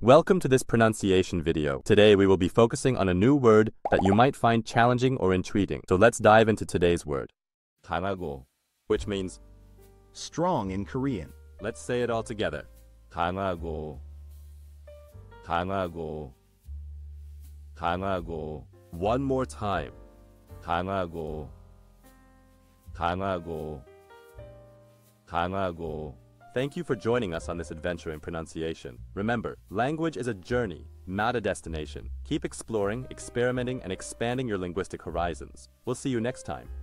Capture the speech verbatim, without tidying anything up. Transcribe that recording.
Welcome to this pronunciation video. Today we will be focusing on a new word that you might find challenging or intriguing. So let's dive into today's word. ganghago, which means strong in Korean. Let's say it all together. ganghago, ganghago, ganghago. One more time. ganghago, ganghago, ganghago. Thank you for joining us on this adventure in pronunciation. Remember, language is a journey, not a destination. Keep exploring, experimenting, and expanding your linguistic horizons. We'll see you next time.